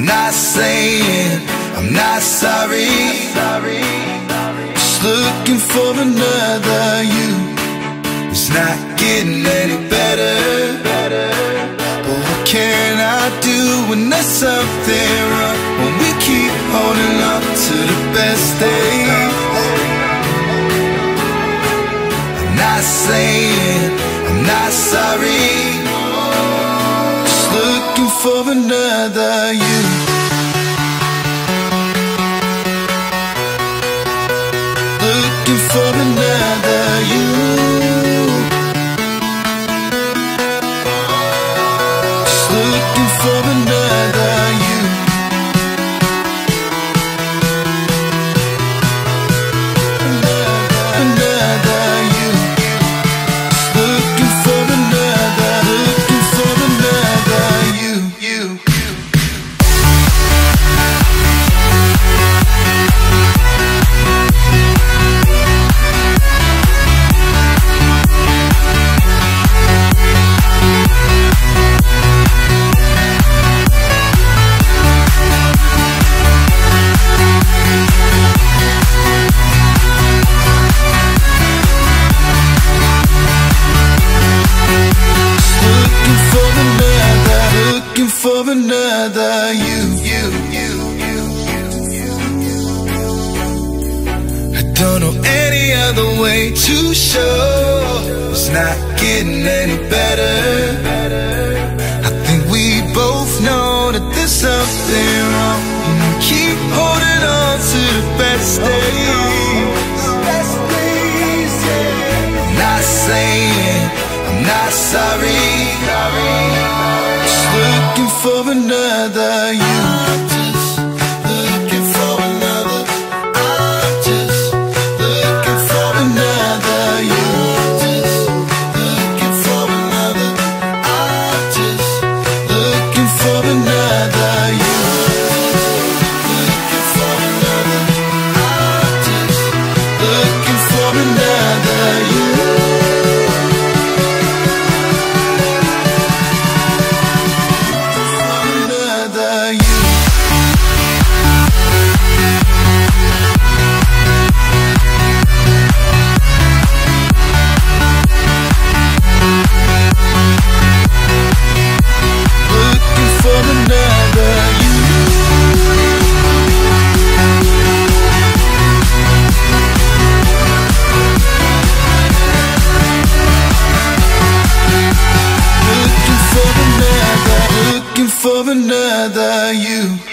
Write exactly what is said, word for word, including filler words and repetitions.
not saying I'm not sorry. Just looking for another you. It's not getting any better. But what can I do when there's something wrong? When we keep holding on to the best days. I'm not saying I'm not sorry. Just looking for another you. Looking for another you. Just looking for another you. Another, another you. Just looking for another, looking for another you, you, you. For another you, you, you, you, you, you, you. I don't know any other way to show it's not getting any better. I think we both know that there's something wrong. You know, keep holding on to the best days. I'm not saying I'm not sorry. Looking for another you. I'm just looking for another. I'm just looking for another you. Just looking for another. I'm just looking for another you. Looking for another. I'm just looking for another you. For another you.